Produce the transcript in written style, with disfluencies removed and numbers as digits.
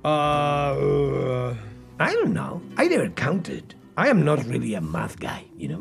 I don't know. I never counted. I am not really a math guy, you know?